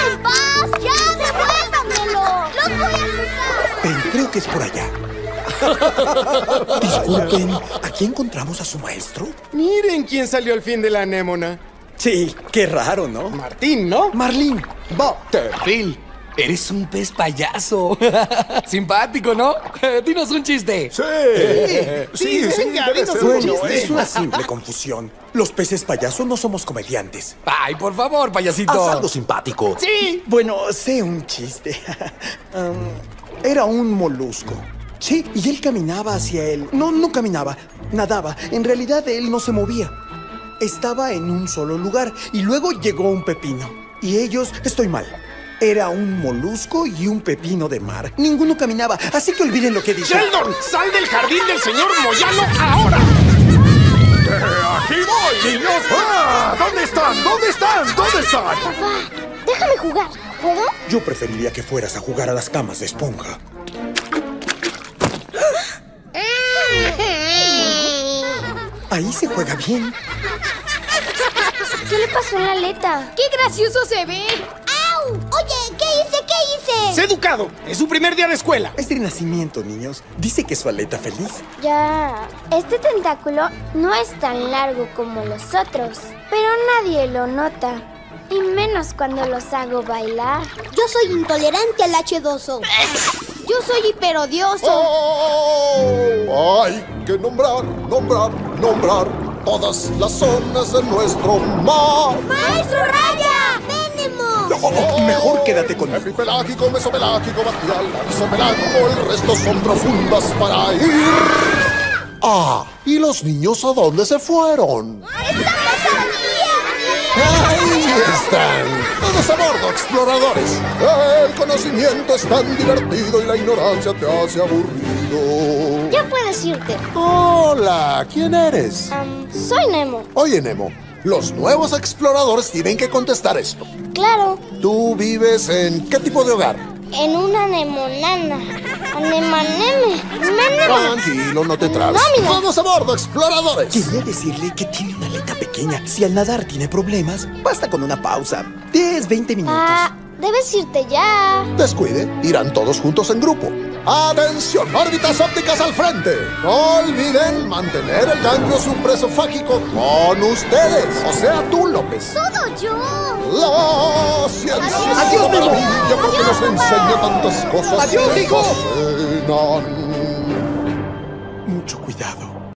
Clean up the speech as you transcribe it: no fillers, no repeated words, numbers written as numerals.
en paz! ¡Ya, devuélvamelo! ¡Los voy a acusar! Ven, creo que es por allá. Disculpen, ¿aquí encontramos a su maestro? Miren quién salió al fin de la anémona. Sí, qué raro, ¿no? Martín, ¿no? Marlín, Bob. Phil, eres un pez payaso. Simpático, ¿no? Dinos un chiste. Sí, venga, dinos un Bueno, chiste. es una simple confusión. Los peces payasos no somos comediantes. Ay, por favor, payasito. Haz algo simpático. Sí. Bueno, sé un chiste. Era un molusco. Sí, y él caminaba hacia él. No caminaba, nadaba. En realidad él no se movía. Estaba en un solo lugar y luego llegó un pepino. Y ellos, estoy mal. Era un molusco y un pepino de mar. Ninguno caminaba, así que olviden lo que dije. ¡Sheldon! ¡Sal del jardín del señor Moyano ahora! ¡Aquí voy, niños! ¡Ah! ¿Dónde están? ¿Dónde están? ¿Dónde están? Papá, déjame jugar. ¿Puedo? Yo preferiría que fueras a jugar a las camas de esponja. Ahí se juega bien. ¿Qué le pasó en la aleta? ¡Qué gracioso se ve! ¡Au! Oye, ¿qué hice? ¡Sé educado! ¡Es su primer día de escuela! Es de nacimiento, niños. Dice que es su aleta feliz. Ya. Este tentáculo no es tan largo como los otros, pero nadie lo nota. Y menos cuando los hago bailar. Yo soy intolerante al H2O. Yo soy hiperodioso. ¡Oh! Hay que nombrar todas las zonas de nuestro mar. ¡Maestro Raya! ¡Venemo! Mejor quédate conmigo. Epipelágico, mesopelágico, bacterial, isopelágico, el resto son profundas para ir. Ah, ¿y los niños a dónde se fueron? ¡Ahí están! ¡Todos a bordo, exploradores! El conocimiento es tan divertido y la ignorancia te hace aburrido. Ya puedes irte. Hola, ¿quién eres? Soy Nemo. Oye, Nemo, los nuevos exploradores tienen que contestar esto. Claro, ¿Tú vives en qué tipo de hogar? en una anemonana. Anemaneme. Tranquilo, no te trabes. Mami, no. ¡Vamos a bordo, exploradores! Quería decirle que tiene una aleta pequeña. Si al nadar tiene problemas, basta con una pausa. 10, 20 minutos. Debes irte ya. Descuide, irán todos juntos en grupo. ¡Atención! ¡Órbitas ópticas al frente! No olviden mantener el ganglio supresofágico con ustedes. O sea, tú, López. ¡Todo yo! La ciencia es Adiós, una Nemo. maravilla porque nos enseña tantas cosas. Adiós, que hijo. fascinan. Mucho cuidado.